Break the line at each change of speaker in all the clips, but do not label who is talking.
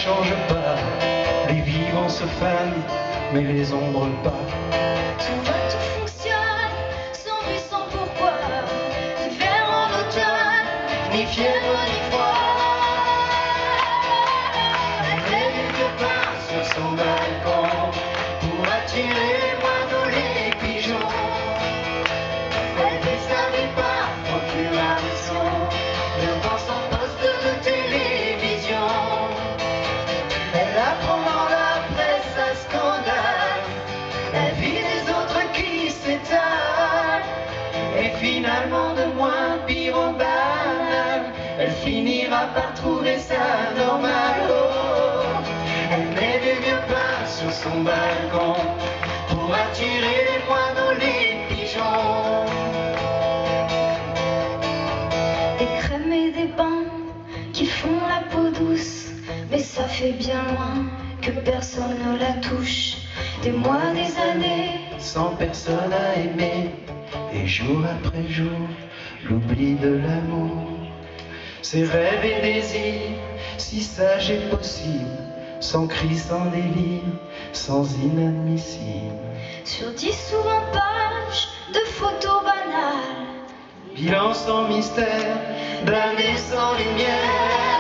change pas. Les vivants se fanent, mais les ombres pas.
Tout va, tout fonctionne, sans but, sans pourquoi. L'hiver en automne, ni fièvre ni froid.
Elle met du vieux pain sur son balcon pour attirer les moineaux, les pigeons. Elle fait sa vie par procuration devant son poste de télévision. Elle apprend dans la presse à scandale la vie des autres qui s'étale. Et finalement de moins pire en banal, elle finira par trouver ça normal. Oh, elle met du vieux pain sur son balcon pour attirer les moineaux, les pigeons.
Des crèmes et des bains qui font la peau douce, mais ça fait bien loin que personne ne la touche. Des mois, des années,
Sans personne à aimer, et jour après jour, l'oubli de l'amour. Ses rêves et désirs, si sages et possibles, sans cri, sans délire, sans inadmissible.
sur 10 ou 20 pages de photos banales.
Bilan sans mystère, d'années sans lumière.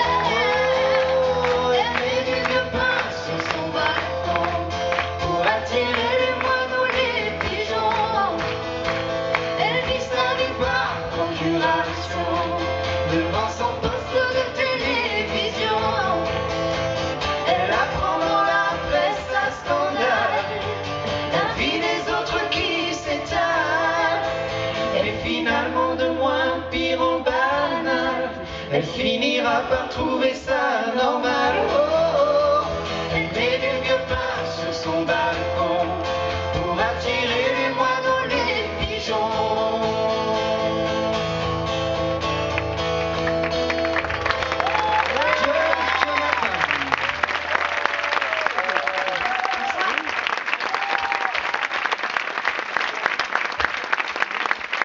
Oh, elle met du vieux pain sur son balcon pour attirer les moineaux, les pigeons.
Elle vit sa vie par procuration
Devant son poste de télévision, elle apprend dans la presse à scandale la vie des autres qui s'étale. Et finalement de moins pire en banal, elle finira par trouver ça